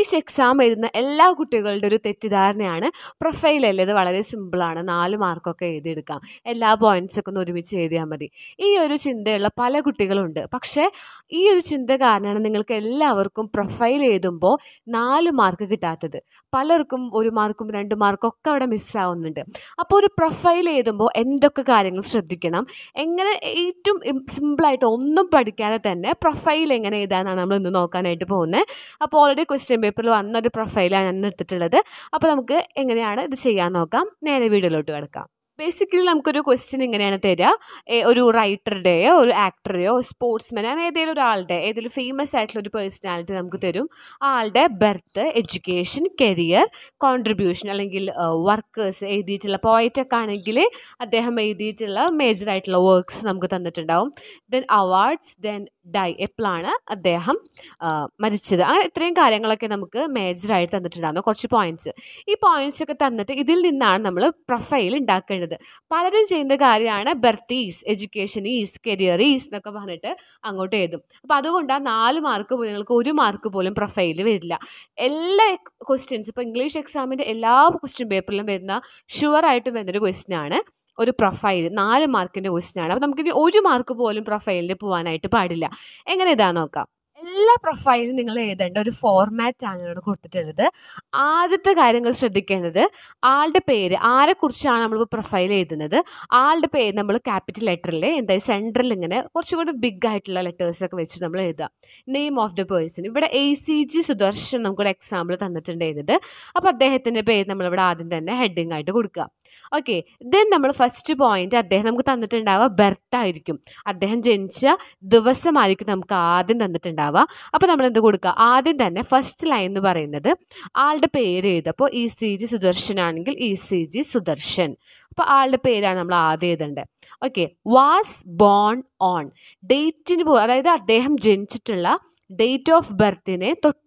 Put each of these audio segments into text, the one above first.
English exam എഴുതുന്ന എല്ലാ കുട്ടികളുടെ ഒരു തെറ്റിദ്ധാരണയാണ് പ്രൊഫൈൽ അല്ലേ, ഇത് വളരെ സിമ്പിളാണ്, 4 മാർക്കൊക്കെ എഴുതിയെടുക്കാം, എല്ലാ പോയിന്റ്സൊക്കെ ഒന്ന് ഒരുമിച്ച് എഴുതിയാൽ മതി. ഈ ഒരു ചിന്തയുള്ള പല കുട്ടികളുണ്ട്. പക്ഷേ ഈ ഒരു ചിന്ത കാരണമാണ് നിങ്ങൾക്ക് എല്ലാവർക്കും പ്രൊഫൈൽ എഴുതുമ്പോൾ 4 മാർക്ക് കിട്ടാത്തത്. പലർക്കും 1 മാർക്കും 2 മാർക്കും ഒക്കെ അവിടെ മിസ്സാവുന്നുണ്ട്. അപ്പോൾ ഒരു പ്രൊഫൈൽ എഴുതുമ്പോൾ എന്തൊക്കെ കാര്യങ്ങൾ ശ്രദ്ധിക്കണം, എങ്ങനെ ഏറ്റവും സിമ്പിളായിട്ട് ഒന്നും പഠിക്കാതെ തന്നെ പ്രൊഫൈൽ എങ്ങനെ എഴുതാനാണ് നമ്മൾ ഇന്ന് നോക്കാനായിട്ട് പോകുന്നത്. അപ്പോൾ ഓൾറെഡി ക്വസ്റ്റ്യൻ പേപ്പറിൽ വന്നൊരു പ്രൊഫൈലാണ് ഞാൻ എടുത്തിട്ടുള്ളത്. അപ്പോൾ നമുക്ക് എങ്ങനെയാണ് ഇത് ചെയ്യാൻ നോക്കാം. നേരെ വീഡിയോയിലോട്ട് കിടക്കാം. ബേസിക്കലി നമുക്കൊരു ക്വസ്റ്റ്യൻ ഇങ്ങനെയാണ് തരിക. ഒരു റൈറ്ററുടെയോ ഒരു ആക്ടറെയോ സ്പോർട്സ്മാൻ അങ്ങനെ ഏതെങ്കിലും ഫേമസ് ആയിട്ടുള്ള ഒരു പേഴ്സണാലിറ്റി നമുക്ക് തരും. ആളുടെ ബർത്ത്, എഡ്യൂക്കേഷൻ, കരിയർ, കോൺട്രിബ്യൂഷൻ അല്ലെങ്കിൽ വർക്കേഴ്സ് എഴുതിയിട്ടുള്ള പോയറ്റൊക്കെ ആണെങ്കിൽ അദ്ദേഹം എഴുതിയിട്ടുള്ള മേജറായിട്ടുള്ള വർക്ക്സ് നമുക്ക് തന്നിട്ടുണ്ടാവും. ദെൻ അവാർഡ്സ്, ദെൻ ഡൈ, എപ്പോഴാണ് അദ്ദേഹം മരിച്ചത്, അങ്ങനെ ഇത്രയും കാര്യങ്ങളൊക്കെ നമുക്ക് മേജറായിട്ട് തന്നിട്ടുണ്ടാകുന്നു. കുറച്ച് പോയിന്റ്സ്, ഈ പോയിന്റ്സ് ഒക്കെ തന്നിട്ട് ഇതിൽ നിന്നാണ് നമ്മൾ പ്രൊഫൈൽ ഉണ്ടാക്കേണ്ടത്. പലരും ചെയ്യുന്ന കാര്യമാണ് birth is, education is, career is എന്നൊക്കെ പറഞ്ഞിട്ട് അങ്ങോട്ട് എഴുതും. അപ്പോൾ അതുകൊണ്ട് ആ 4 മാർക്ക് പോലും നിങ്ങൾക്ക് 1 മാർക്ക് പോലും പ്രൊഫൈൽ വരില്ല. എല്ലാ ക്വസ്റ്റ്യൻസ് ഇപ്പോൾ ഇംഗ്ലീഷ് എക്സാമിൻ്റെ എല്ലാ ക്വസ്റ്റ്യൻ പേപ്പറിലും വരുന്ന ഷുവറായിട്ടും വരുന്നൊരു ക്വസ്റ്റ്യൻ ആണ് ഒരു പ്രൊഫൈൽ. 4 മാർക്കിൻ്റെ ക്വസ്റ്റ്യൻ ആണ്. അപ്പോൾ നമുക്കിനി 1 മാർക്ക് പോലും പ്രൊഫൈലിൽ പോകാനായിട്ട് പാടില്ല. എങ്ങനെ ഇതാ നോക്കാം. എല്ലാ പ്രൊഫൈലും നിങ്ങൾ എഴുതേണ്ട ഒരു ഫോർമാറ്റ് ആണ് ഇവിടെ കൊടുത്തിട്ടുള്ളത്. ആദ്യത്തെ കാര്യങ്ങൾ ശ്രദ്ധിക്കേണ്ടത്, ആളുടെ പേര്, ആരെക്കുറിച്ചാണ് നമ്മൾ പ്രൊഫൈൽ എഴുതുന്നത്, ആളുടെ പേര് നമ്മൾ ക്യാപിറ്റൽ ലെറ്ററിൽ എന്തായാലും സെൻറ്ററിൽ ഇങ്ങനെ കുറച്ചും കൂടി ബിഗ് ആയിട്ടുള്ള ലെറ്റേഴ്സൊക്കെ വെച്ച് നമ്മൾ എഴുതുക. നെയിം ഓഫ് ദ പേഴ്സൺ, ഇവിടെ ACG സുദർശൻ നമുക്കൊരു എക്സാമ്പിൾ തന്നിട്ടുണ്ടായിരുന്നത്. അപ്പോൾ അദ്ദേഹത്തിൻ്റെ പേര് നമ്മളിവിടെ ആദ്യം തന്നെ ഹെഡിങ് ആയിട്ട് കൊടുക്കുക. ഓക്കെ, ദെൻ നമ്മൾ ഫസ്റ്റ് പോയിന്റ് അദ്ദേഹം നമുക്ക് തന്നിട്ടുണ്ടാവുക ബർത്ത് ആയിരിക്കും, അദ്ദേഹം ജനിച്ച ദിവസമായിരിക്കും നമുക്ക് ആദ്യം തന്നിട്ടുണ്ടാവുക. അപ്പോൾ നമ്മൾ എന്ത് കൊടുക്കുക, ആദ്യം തന്നെ ഫസ്റ്റ് ലൈൻ എന്ന് പറയുന്നത് ആളുടെ പേര് എഴുതുക. അപ്പോൾ ECG സുദർശൻ ആണെങ്കിൽ ECG സുദർശൻ, അപ്പോൾ ആളുടെ പേരാണ് നമ്മൾ ആദ്യം എഴുതേണ്ടത്. ഓക്കെ, വാസ് ബോൺ ഓൺ, ഡേറ്റിന് അതായത് അദ്ദേഹം ജനിച്ചിട്ടുള്ള ഡേറ്റ് ഓഫ് ബർത്തിനെ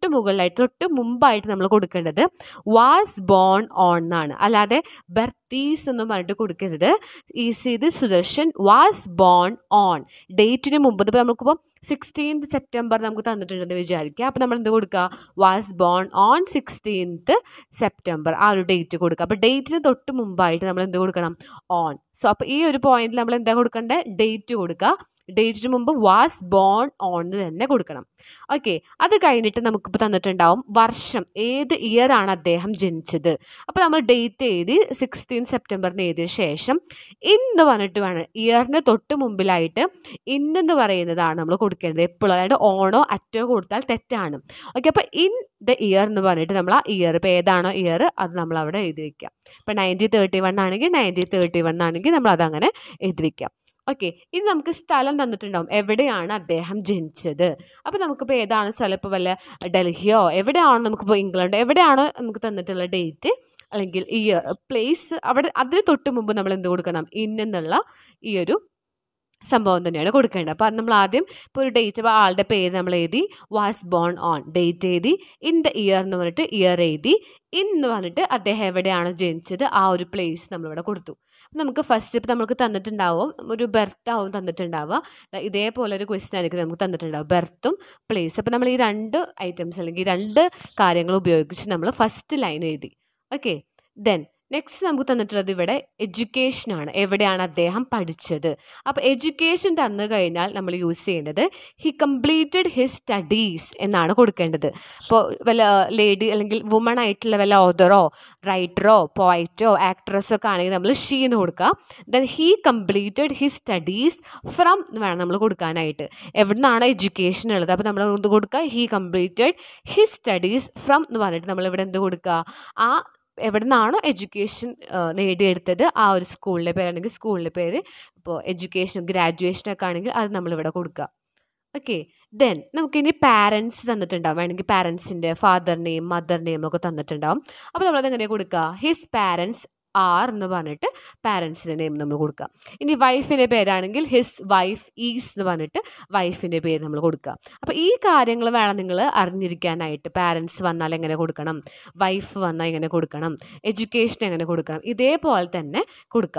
തൊട്ട് മുമ്പായിട്ട് നമ്മൾ കൊടുക്കേണ്ടത് വാസ് ബോൺ ഓൺ എന്നാണ്, അല്ലാതെ ബർത്തീസ് എന്ന് പറഞ്ഞിട്ട് കൊടുക്കരുത്. ECG Sudarshan was born on, ഡേറ്റിന് മുമ്പ്. ഇപ്പോൾ നമുക്കിപ്പോൾ 16th സെപ്റ്റംബർ നമുക്ക് തന്നിട്ടുണ്ടെന്ന് വിചാരിക്കുക. അപ്പോൾ നമ്മൾ എന്ത് കൊടുക്കുക, was born on 16th September, ആ ഒരു ഡേറ്റ് കൊടുക്കുക. അപ്പോൾ ഡേറ്റിന് തൊട്ട് മുമ്പായിട്ട് നമ്മൾ എന്ത് കൊടുക്കണം, ഓൺ. സോ അപ്പോൾ ഈ ഒരു പോയിന്റിൽ നമ്മൾ എന്താ കൊടുക്കേണ്ടത്, ഡേറ്റ് കൊടുക്കുക. ഡേറ്റിന് മുമ്പ് വാസ് ബോൺ ഓൺ എന്ന് തന്നെ കൊടുക്കണം. ഓക്കെ, അത് കഴിഞ്ഞിട്ട് നമുക്കിപ്പോൾ തന്നിട്ടുണ്ടാവും വർഷം, ഏത് ഇയർ ആണ് അദ്ദേഹം ജനിച്ചത്. അപ്പോൾ നമ്മൾ ഡേറ്റ് എഴുതി 16 സെപ്റ്റംബറിന് എഴുതിയ ശേഷം ഇന്ന് പറഞ്ഞിട്ട് വേണം, ഇയറിന് തൊട്ട് മുമ്പിലായിട്ട് ഇന്നെന്ന് പറയുന്നതാണ് നമ്മൾ കൊടുക്കേണ്ടത് എപ്പോഴും. അതായത് ഓണോ അറ്റോ കൊടുത്താൽ തെറ്റാണ്. ഓക്കെ, അപ്പോൾ ഇൻ ദ ഇയർ എന്ന് പറഞ്ഞിട്ട് നമ്മൾ ആ ഇയർ, ഇപ്പോൾ ഏതാണോ ഇയർ അത് നമ്മൾ അവിടെ എഴുതി വയ്ക്കാം. ഇപ്പോൾ 1931 ആണെങ്കിൽ 1931 ആണെങ്കിൽ നമ്മൾ അതങ്ങനെ എഴുതി വയ്ക്കാം. ഓക്കെ, ഇനി നമുക്ക് സ്ഥലം തന്നിട്ടുണ്ടാവും, എവിടെയാണ് അദ്ദേഹം ജനിച്ചത്. അപ്പോൾ നമുക്കിപ്പോൾ ഏതാണ് സ്ഥലം, ഇപ്പോൾ വല്ല ഡൽഹിയോ എവിടെയാണോ, നമുക്കിപ്പോൾ ഇംഗ്ലണ്ട് എവിടെയാണോ നമുക്ക് തന്നിട്ടുള്ള ഡേറ്റ് അല്ലെങ്കിൽ ഇയർ പ്ലേസ്, അവിടെ അതിന് തൊട്ട് മുമ്പ് നമ്മൾ എന്ത് കൊടുക്കണം, എന്നുള്ള ഈ ഒരു സംഭവം തന്നെയാണ് കൊടുക്കേണ്ടത്. അപ്പോൾ അത് നമ്മൾ ആദ്യം ഇപ്പോൾ ഒരു ഡേറ്റ്, അപ്പോൾ ആളുടെ പേര് നമ്മൾ എഴുതി, വാസ് ബോൺ ഓൺ, ഡേറ്റ് എഴുതി, ഇൻ ദ ഇയർ എന്ന് പറഞ്ഞിട്ട് ഇയർ എഴുതി, എന്ന് പറഞ്ഞിട്ട് അദ്ദേഹം എവിടെയാണ് ജനിച്ചത് ആ ഒരു പ്ലേസ് നമ്മളിവിടെ കൊടുത്തു. നമുക്ക് ഫസ്റ്റ് ഇപ്പോൾ നമുക്ക് തന്നിട്ടുണ്ടാവും ഒരു ബർത്ത് ആവും തന്നിട്ടുണ്ടാവുക, ഇതേപോലെ ഒരു ക്വസ്റ്റ്യൻ ആയിരിക്കും നമുക്ക് തന്നിട്ടുണ്ടാവും, ബർത്തും പ്ലേസ്. അപ്പോൾ നമ്മൾ ഈ 2 ഐറ്റംസ് അല്ലെങ്കിൽ 2 കാര്യങ്ങൾ ഉപയോഗിച്ച് നമ്മൾ ഫസ്റ്റ് ലൈൻ എഴുതി. ഓക്കെ, ദെൻ നെക്സ്റ്റ് നമുക്ക് തന്നിട്ടുള്ളത് ഇവിടെ എഡ്യൂക്കേഷനാണ്, എവിടെയാണ് അദ്ദേഹം പഠിച്ചത്. അപ്പോൾ എഡ്യൂക്കേഷൻ തന്നു കഴിഞ്ഞാൽ നമ്മൾ യൂസ് ചെയ്യേണ്ടത് ഹി കംപ്ലീറ്റഡ് ഹിസ് സ്റ്റഡീസ് എന്നാണ് കൊടുക്കേണ്ടത്. ഇപ്പോൾ വല്ല ലേഡി അല്ലെങ്കിൽ വുമൺ ആയിട്ടുള്ള വല്ല ഓതറോ റൈറ്ററോ പോയറ്റോ ആക്ട്രസോ ഒക്കെ ആണെങ്കിൽ നമ്മൾ ഷീ എന്ന് കൊടുക്കുക. Then he completed his studies from എന്ന് വേണം നമ്മൾ കൊടുക്കാനായിട്ട്. എവിടെ നിന്നാണ് എഡ്യൂക്കേഷൻ ഉള്ളത്, അപ്പോൾ നമ്മൾ എന്ത് കൊടുക്കുക, he completed his studies from എന്ന് പറഞ്ഞിട്ട് നമ്മളിവിടെ എന്ത് കൊടുക്കുക, ആ എവിടെ നിന്നാണോ എഡ്യൂക്കേഷൻ നേടിയെടുത്തത് ആ ഒരു സ്കൂളിൻ്റെ പേരാണെങ്കിൽ സ്കൂളിൻ്റെ പേര്, ഇപ്പോൾ എഡ്യൂക്കേഷൻ ഗ്രാജുവേഷനൊക്കെ ആണെങ്കിൽ അത് നമ്മളിവിടെ കൊടുക്കുക. ഓക്കെ, ദെൻ നമുക്കിനി പാരൻസ് തന്നിട്ടുണ്ടാവും, വേണമെങ്കിൽ പാരൻസിൻ്റെ ഫാദർ നെയിം മദർ നെയിം ഒക്കെ തന്നിട്ടുണ്ടാവും. അപ്പോൾ നമ്മളത് എങ്ങനെ കൊടുക്കുക, ഹിസ് പാരൻസ് ആർ എന്ന് പറഞ്ഞിട്ട് പാരൻസിൻ്റെ നെയിം നമ്മൾ കൊടുക്കുക. ഇനി വൈഫിൻ്റെ പേരാണെങ്കിൽ ഹിസ് വൈഫ് ഈസ് എന്ന് പറഞ്ഞിട്ട് വൈഫിൻ്റെ പേര് നമ്മൾ കൊടുക്കുക. അപ്പോൾ ഈ കാര്യങ്ങൾ വേണം നിങ്ങൾ അറിഞ്ഞിരിക്കാനായിട്ട്. പാരൻസ് വന്നാൽ എങ്ങനെ കൊടുക്കണം, വൈഫ് വന്നാൽ എങ്ങനെ കൊടുക്കണം, എഡ്യൂക്കേഷൻ എങ്ങനെ കൊടുക്കണം, ഇതേപോലെ തന്നെ കൊടുക്കുക.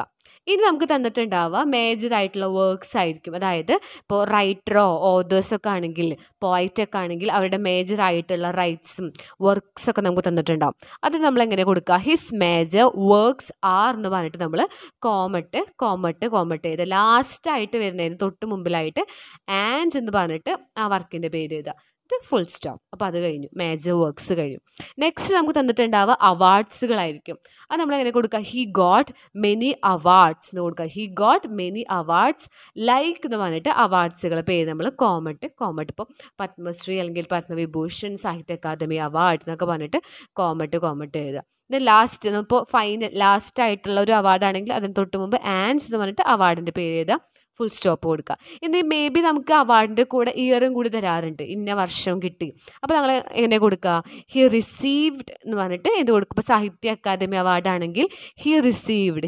ഇനി നമുക്ക് തന്നിട്ടുണ്ടാവുക മേജർ ആയിട്ടുള്ള വർക്ക്സ് ആയിരിക്കും. അതായത് ഇപ്പോൾ റൈറ്ററോ ഓതേഴ്സൊക്കെ ആണെങ്കിൽ, പോയിറ്റൊക്കെ ആണെങ്കിൽ അവരുടെ മേജർ ആയിട്ടുള്ള റൈറ്റ്സും വർക്ക്സ് ഒക്കെ നമുക്ക് തന്നിട്ടുണ്ടാവും. അത് നമ്മൾ എങ്ങനെ കൊടുക്കുക? ഹിസ് മേജർ വർക്ക്സ് ആർ എന്ന് പറഞ്ഞിട്ട് നമ്മൾ കോമട്ട് ചെയ്ത് ലാസ്റ്റായിട്ട് വരുന്നതിന് തൊട്ട് മുമ്പിലായിട്ട് ആൻഡ് എന്ന് പറഞ്ഞിട്ട് ആ വർക്കിൻ്റെ പേര് എഴുതുക. Full stop. അപ്പോൾ അത് കഴിഞ്ഞു, മേജർ വർക്ക്സ് കഴിഞ്ഞു. നെക്സ്റ്റ് നമുക്ക് തന്നിട്ടുണ്ടാവുക അവാർഡ്സുകളായിരിക്കും. അത് നമ്മളെങ്ങനെ കൊടുക്കുക? ഹി ഗോട്ട് മെനി അവാർഡ്സ് എന്ന് കൊടുക്കുക. He got many awards like എന്ന് പറഞ്ഞിട്ട് അവാർഡ്സുകൾ പേര് നമ്മൾ കോമട്ട്. ഇപ്പോൾ പത്മശ്രീ അല്ലെങ്കിൽ പത്മവിഭൂഷൺ, സാഹിത്യ അക്കാദമി അവാർഡ് എന്നൊക്കെ പറഞ്ഞിട്ട് കോമട്ട് എഴുതുക. ഇത് ലാസ്റ്റ് ഇപ്പോൾ ലാസ്റ്റ് ആയിട്ടുള്ള ഒരു അവാർഡാണെങ്കിൽ അതിന് തൊട്ട് മുമ്പ് ആൻഡ് എന്ന് പറഞ്ഞിട്ട് അവാർഡിൻ്റെ പേര് എഴുതുക. ഫുൾ സ്റ്റോപ്പ് കൊടുക്കുക. ഇനി മേ ബി നമുക്ക് അവാർഡിൻ്റെ കൂടെ ഇയറും കൂടി തരാറുണ്ട്, ഇന്ന വർഷം കിട്ടി. അപ്പോൾ നമ്മൾ എങ്ങനെ കൊടുക്കുക? ഹി റിസീവ്ഡ് എന്ന് പറഞ്ഞിട്ട് ഇത് കൊടുക്കും. ഇപ്പോൾ സാഹിത്യ അക്കാദമി അവാർഡാണെങ്കിൽ ഹി റിസീവ്ഡ്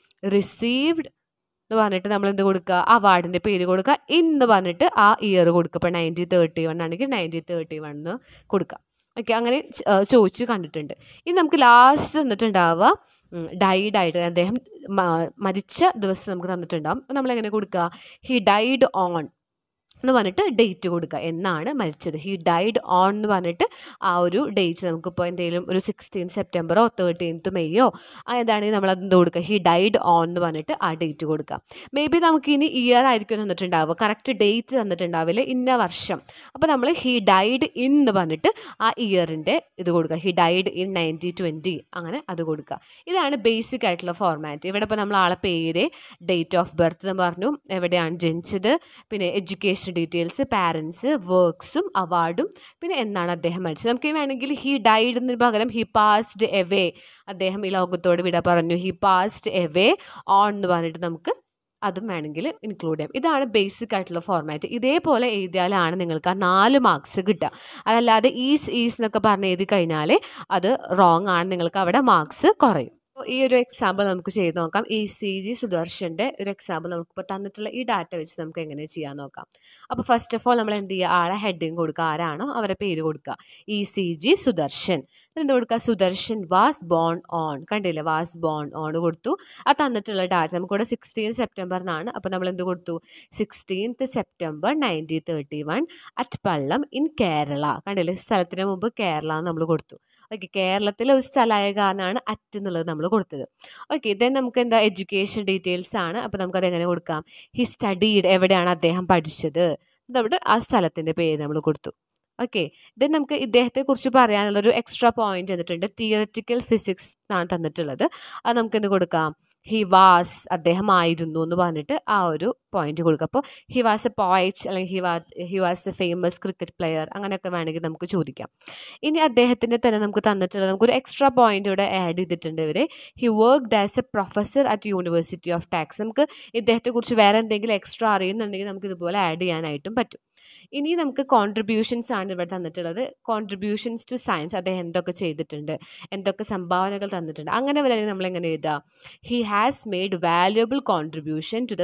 എന്ന് പറഞ്ഞിട്ട് നമ്മൾ എന്ത് കൊടുക്കുക? അവാർഡിൻ്റെ പേര് കൊടുക്കുക. എന്ന് പറഞ്ഞിട്ട് ആ ഇയർ കൊടുക്കുക. ഇപ്പോൾ 1931 ആണെങ്കിൽ 1931 എന്ന് കൊടുക്കുക. ഓക്കെ, അങ്ങനെ ചോദിച്ച് കണ്ടിട്ടുണ്ട്. ഇനി നമുക്ക് ലാസ്റ്റ് തന്നിട്ടുണ്ടാവുക ഡൈഡ് ആയിട്ട് അദ്ദേഹം മരിച്ച ദിവസം നമുക്ക് തന്നിട്ടുണ്ടാവും. നമ്മളെങ്ങനെ കൊടുക്കുക? ഹി ഡൈഡ് ഓൺ എന്ന് പറഞ്ഞിട്ട് ഡേറ്റ് കൊടുക്കുക. എന്നാണ് മരിച്ചത്? ഹി ഡൈഡ് ഓൺ എന്ന് പറഞ്ഞിട്ട് ആ ഒരു ഡേറ്റ് നമുക്കിപ്പോൾ എന്തെങ്കിലും ഒരു 16 സെപ്റ്റംബറോ 13 മെയ്യോ ഏതാണെങ്കിൽ നമ്മൾ അതെന്ത് കൊടുക്കുക? ഹി ഡൈഡ് ഓൺ എന്ന് പറഞ്ഞിട്ട് ആ ഡേറ്റ് കൊടുക്കുക. മേ ബി നമുക്ക് ഇനി ഇയർ ആയിരിക്കും തന്നിട്ടുണ്ടാവുക, കറക്റ്റ് ഡേറ്റ് തന്നിട്ടുണ്ടാവില്ല, ഇന്ന വർഷം. അപ്പോൾ നമ്മൾ ഹി ഡൈഡ് ഇൻ എന്ന് പറഞ്ഞിട്ട് ആ ഇയറിൻ്റെ ഇത് കൊടുക്കുക. ഹി ഡൈഡ് ഇൻ 1920 അങ്ങനെ അത് കൊടുക്കുക. ഇതാണ് ബേസിക് ആയിട്ടുള്ള ഫോർമാറ്റ്. ഇവിടെ ഇപ്പോൾ നമ്മൾ ആളെ പേര്, ഡേറ്റ് ഓഫ് ബർത്ത് എന്ന് പറഞ്ഞു, എവിടെയാണ് ജനിച്ചത്, പിന്നെ എഡ്യൂക്കേഷൻ ഡീറ്റെയിൽസ്, പാരൻസ്, വർക്ക്സും അവാർഡും, പിന്നെ എന്നാണ് അദ്ദേഹം മരിച്ചത്. നമുക്ക് വേണമെങ്കിൽ ഹി ഡൈഡ് എന്നതിന് പകരം ഹി പാസ്ഡ് എവേ, അദ്ദേഹം ഈ ലോകത്തോട് വിട പറഞ്ഞു, ഹി പാസ്ഡ് എവേ ഓൺ എന്ന് പറഞ്ഞിട്ട് നമുക്ക് അതും വേണമെങ്കിൽ ഇൻക്ലൂഡ് ചെയ്യാം. ഇതാണ് ബേസിക് ആയിട്ടുള്ള ഫോർമാറ്റ്. ഇതേപോലെ എഴുതിയാലാണ് നിങ്ങൾക്ക് ആ 4 മാർക്സ് കിട്ടുക. അതല്ലാതെ ഈസ് എന്നൊക്കെ പറഞ്ഞ് എഴുതി കഴിഞ്ഞാൽ അത് റോങ് ആണ്, നിങ്ങൾക്ക് അവിടെ മാർക്സ് കുറയും. ഈ ഒരു എക്സാമ്പിൾ നമുക്ക് ചെയ്ത് നോക്കാം. ECG സുദർശൻ്റെ ഒരു എക്സാമ്പിൾ നമുക്കിപ്പോൾ തന്നിട്ടുള്ള ഈ ഡാറ്റ വെച്ച് നമുക്ക് എങ്ങനെ ചെയ്യാൻ നോക്കാം. അപ്പോൾ ഫസ്റ്റ് ഓഫ് ഓൾ നമ്മൾ എന്ത് ചെയ്യുക? ആളെ ഹെഡിങ് കൊടുക്കുക, ആരാണോ അവരെ പേര് കൊടുക്കുക. ECG സുദർശൻ. എന്ത് കൊടുക്കുക? Sudarshan was born on. കണ്ടില്ലേ? വാസ് ബോൺ ഓൺ കൊടുത്തു. ആ തന്നിട്ടുള്ള ഡാറ്റ നമുക്കിവിടെ 16 സെപ്റ്റംബർ എന്നാണ്. അപ്പോൾ നമ്മൾ എന്ത് കൊടുത്തു? 16th September 1931 at Pallam in Kerala. കണ്ടില്ലേ? സ്ഥലത്തിന് മുമ്പ് കേരള എന്ന് നമ്മൾ കൊടുത്തു. ഓക്കെ, കേരളത്തിലെ ഒരു സ്ഥലമായ കാരണമാണ് അറ്റ് എന്നുള്ളത് നമ്മൾ കൊടുത്തത്. ഓക്കെ, ദെൻ നമുക്ക് എന്താ? എഡ്യൂക്കേഷൻ ഡീറ്റെയിൽസ് ആണ്. അപ്പോൾ നമുക്കത് എങ്ങനെ കൊടുക്കാം? ഹി സ്റ്റഡീഡ്, എവിടെയാണ് അദ്ദേഹം പഠിച്ചത്, അതവിടെ ആ സ്ഥലത്തിൻ്റെ പേര് നമ്മൾ കൊടുത്തു. ഓക്കെ, ദെൻ നമുക്ക് ഇദ്ദേഹത്തെക്കുറിച്ച് പറയാനുള്ളൊരു എക്സ്ട്രാ പോയിന്റ് തന്നിട്ടുണ്ട്. തിയററ്റിക്കൽ ഫിസിക്സ് ആണ് തന്നിട്ടുള്ളത്. അത് നമുക്ക് എന്ത് കൊടുക്കാം? ഹി വാസ്, അദ്ദേഹം ആയിരുന്നു എന്ന് പറഞ്ഞിട്ട് ആ ഒരു പോയിന്റ് കൊടുക്കുക. അപ്പോൾ ഹി വാസ് എ പോയറ്റ് അല്ലെങ്കിൽ he was a famous cricket player, അങ്ങനെയൊക്കെ വേണമെങ്കിൽ നമുക്ക് ചോദിക്കാം. ഇനി അദ്ദേഹത്തിൻ്റെ തന്നെ നമുക്ക് തന്നിട്ടുള്ളത് നമുക്കൊരു എക്സ്ട്രാ പോയിന്റ് ഇവിടെ ആഡ് ചെയ്തിട്ടുണ്ട് ഇവർ. He worked as a professor at university of Texas. നമുക്ക് ഇദ്ദേഹത്തെക്കുറിച്ച് വേറെ എന്തെങ്കിലും എക്സ്ട്രാ അറിയുന്നുണ്ടെങ്കിൽ നമുക്ക് ഇതുപോലെ ആഡ് ചെയ്യാനായിട്ടും പറ്റും. ഇനി നമുക്ക് കോൺട്രിബ്യൂഷൻസ് ആണ് ഇവിടെ തന്നിട്ടുള്ളത്. കോൺട്രിബ്യൂഷൻസ് ടു സയൻസ്, അദ്ദേഹം എന്തൊക്കെ ചെയ്തിട്ടുണ്ട്, എന്തൊക്കെ സംഭാവനകൾ തന്നിട്ടുണ്ട്, അങ്ങനെ വരെ നമ്മൾ എങ്ങനെ എഴുതുക? He has made valuable contribution to the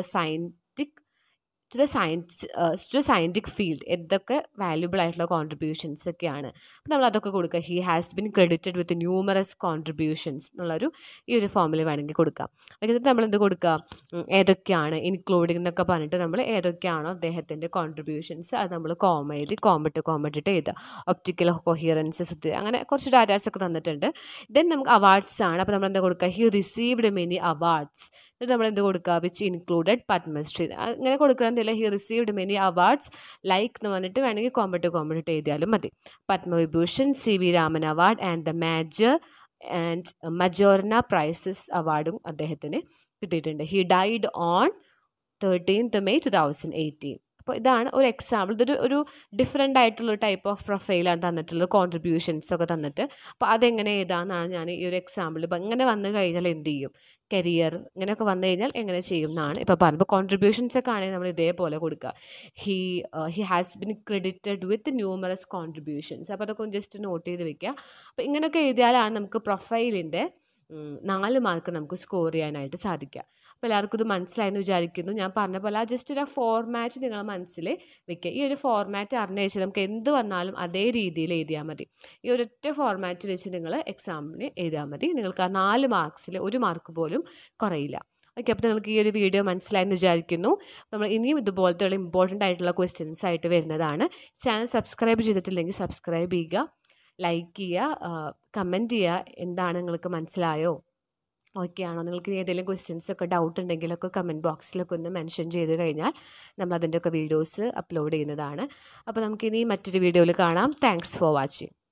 scientific field. എന്തൊക്കെ വാല്യുബിൾ ആയിട്ടുള്ള കോൺട്രിബ്യൂഷൻസ് ഒക്കെയാണ്. അപ്പോൾ നമ്മൾ അതൊക്കെ കൊടുക്കുക. He has been credited with numerous contributions എന്നുള്ളൊരു ഈ ഒരു ഫോമിൽ വേണമെങ്കിൽ കൊടുക്കാം. എന്നിട്ട് നമ്മൾ എന്ത് കൊടുക്കുക? ഏതൊക്കെയാണ് ഇൻക്ലൂഡിംഗ് എന്നൊക്കെ പറഞ്ഞിട്ട് നമ്മൾ ഏതൊക്കെയാണോ അദ്ദേഹത്തിൻ്റെ കോൺട്രിബ്യൂഷൻസ് അത് നമ്മൾ കോമട്ടിട്ട് എഴുതുക. ഒപ്റ്റിക്കൽ കൊഹിയറൻസ്, അങ്ങനെ കുറച്ച് ഡാറ്റാസൊക്കെ തന്നിട്ടുണ്ട്. ദെൻ നമുക്ക് അവാർഡ്സ് ആണ്. അപ്പോൾ നമ്മൾ എന്താ കൊടുക്കുക? He received many awards. എന്നിട്ട് നമ്മൾ എന്ത് കൊടുക്കുക? Which included Padma Shri. അങ്ങനെ കൊടുക്കണമെന്നില്ല. He received many awards like എന്ന് പറഞ്ഞിട്ട് വേണമെങ്കിൽ കോമട്ടിട്ട് എഴുതിയാലും മതി. Padma Vibhushan, CV Raman award and the Majorana prizes അവാർഡും അദ്ദേഹത്തിന് കിട്ടിയിട്ടുണ്ട്. He died on 13th May 2018. അപ്പോൾ ഇതാണ് ഒരു എക്സാമ്പിൾ. ഇതൊരു ഒരു ഡിഫറെൻ്റ് ആയിട്ടുള്ള ടൈപ്പ് ഓഫ് പ്രൊഫൈലാണ് തന്നിട്ടുള്ളത്, കോൺട്രിബ്യൂഷൻസ് ഒക്കെ തന്നിട്ട്. അപ്പോൾ അതെങ്ങനെ എഴുതാമെന്നാണ് ഞാൻ ഈ ഒരു എക്സാമ്പിൾ. ഇപ്പോൾ ഇങ്ങനെ വന്നു കഴിഞ്ഞാൽ എന്ത് ചെയ്യും? കരിയർ ഇങ്ങനെയൊക്കെ വന്നു കഴിഞ്ഞാൽ എങ്ങനെ ചെയ്യും എന്നാണ് ഇപ്പോൾ പറഞ്ഞത്. ഇപ്പോൾ കോൺട്രിബ്യൂഷൻസ് ഒക്കെ ആണെങ്കിൽ നമ്മൾ ഇതേപോലെ കൊടുക്കുക. He has been credited with numerous contributions. അപ്പോൾ അതൊക്കെ ജസ്റ്റ് നോട്ട് ചെയ്ത് വെക്കുക. അപ്പോൾ ഇങ്ങനെയൊക്കെ എഴുതിയാലാണ് നമുക്ക് പ്രൊഫൈലിൻ്റെ 4 മാർക്ക് നമുക്ക് സ്കോർ ചെയ്യാനായിട്ട് സാധിക്കുക. അപ്പോൾ എല്ലാവർക്കും ഇത് മനസ്സിലായെന്ന് വിചാരിക്കുന്നു. ഞാൻ പറഞ്ഞ പോലെ ജസ്റ്റ് ഒരു ഫോർമാറ്റ് നിങ്ങൾ മനസ്സിൽ വെക്കുക. ഈ ഒരു ഫോർമാറ്റ് അറിഞ്ഞു വെച്ചാൽ നമുക്ക് എന്ത് വന്നാലും അതേ രീതിയിൽ എഴുതിയാൽ മതി. ഈ ഒരൊറ്റ ഫോർമാറ്റ് വെച്ച് നിങ്ങൾ എക്സാമിന് എഴുതിയാൽ മതി. നിങ്ങൾക്ക് ആ 4 മാർക്സിൽ 1 മാർക്ക് പോലും കുറയില്ല. ഓക്കെ, അപ്പോൾ നിങ്ങൾക്ക് ഈ ഒരു വീഡിയോ മനസ്സിലായെന്ന് വിചാരിക്കുന്നു. നമ്മൾ ഇനിയും ഇതുപോലത്തെയുള്ള ഇമ്പോർട്ടൻ്റ് ആയിട്ടുള്ള ക്വസ്റ്റ്യൻസ് ആയിട്ട് വരുന്നതാണ്. ചാനൽ സബ്സ്ക്രൈബ് ചെയ്തിട്ടില്ലെങ്കിൽ സബ്സ്ക്രൈബ് ചെയ്യുക, ലൈക്ക് ചെയ്യുക, കമൻറ്റ് ചെയ്യുക. എന്താണ് നിങ്ങൾക്ക് മനസ്സിലായോ, ഓക്കെ ആണോ? നിങ്ങൾക്ക് ഏതെങ്കിലും ക്വസ്റ്റ്യൻസ് ഒക്കെ ഡൗട്ട് ഉണ്ടെങ്കിലൊക്കെ കമൻറ്റ് ബോക്സിലൊക്കെ ഒന്ന് മെൻഷൻ ചെയ്ത് കഴിഞ്ഞാൽ നമ്മൾ അതിൻ്റെയൊക്കെ വീഡിയോസ് അപ്ലോഡ് ചെയ്യുന്നതാണ്. അപ്പോൾ നമുക്കിനി മറ്റൊരു വീഡിയോയിൽ കാണാം. Thanks for watching.